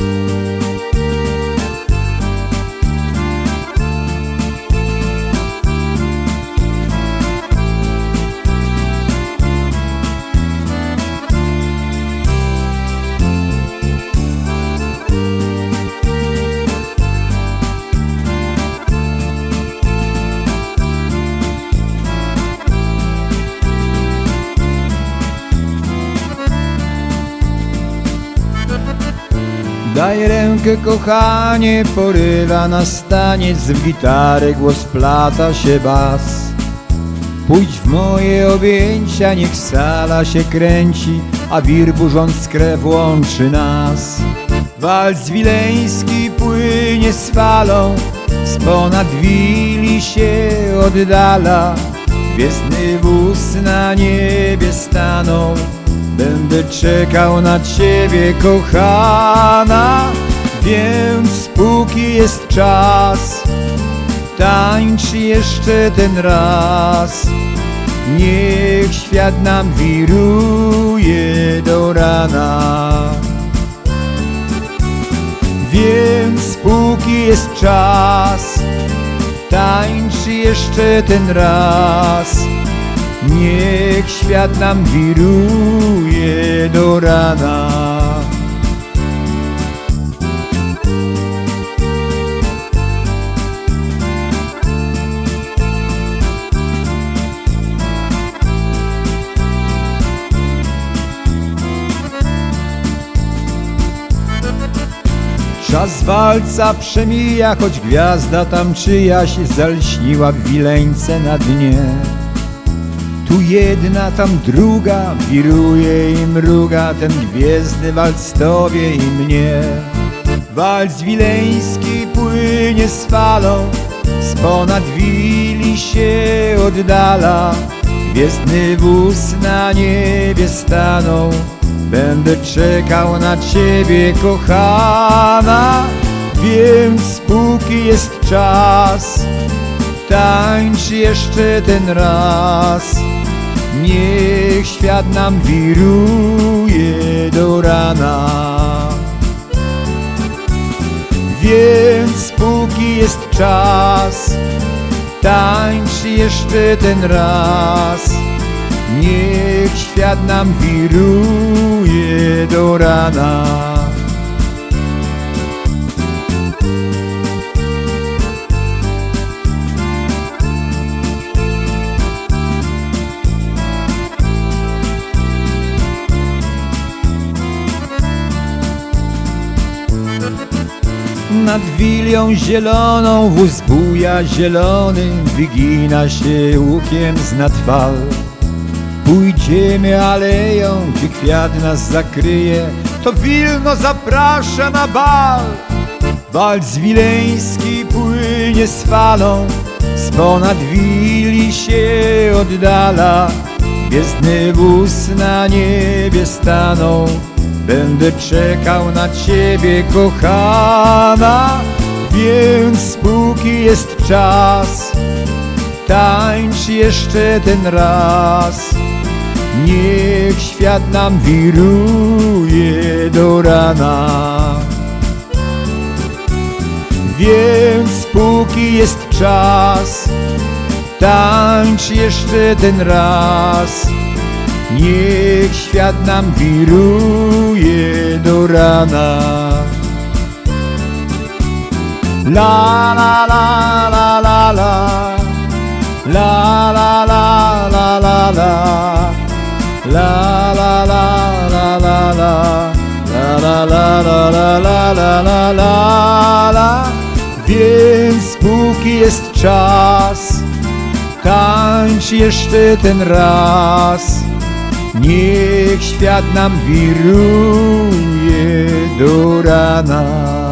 Daj rękę, kochanie, porywa nas taniec, w gitarę głos plata się bas. Pójdź w moje objęcia, niech sala się kręci, a wir burząc krew łączy nas. Walc wileński płynie z falą, z ponad wili się oddala. Gwiezdny wóz na niebie stanął, będę czekał na ciebie, kochana. Więc póki jest czas, tańcz jeszcze ten raz. Niech świat nam wiruje do rana. Więc póki jest czas, tańcz jeszcze ten raz. Niech świat nam wiruje do rana. Czas walca przemija, choć gwiazda tam czyjaś zalśniła w wileńce na dnie. Tu jedna, tam druga, wiruje i mruga ten gwiezdny walc tobie i mnie. Walc wileński płynie z falą, z ponad wili się oddala. Gwiezdny wóz na niebie stanął, będę czekał na ciebie, kochana. Więc póki jest czas, tańcz jeszcze ten raz. Niech świat nam wiruje do rana. Więc póki jest czas, tańcz jeszcze ten raz. Niech świat nam wiruje do rana. Nad wilią zieloną wóz buja zielony, wygina się łukiem znad fal. Pójdziemy aleją, gdzie kwiat nas zakryje, to Wilno zaprasza na bal. Walc wileński płynie z falą, z ponad wili się oddala. Gwiezdny wóz na niebie stanął, będę czekał na ciebie, kochana. Więc póki jest czas, tańcz jeszcze ten raz. Niech świat nam wiruje do rana. Więc póki jest czas, tańcz jeszcze ten raz. Niech świat nam wiruje do rana. La la la la la la, la la la la la la, la la la la la la, la la la la la la la la la. Więc póki jest czas, tańcz jeszcze ten raz. Niech świat nam wiruje do rana.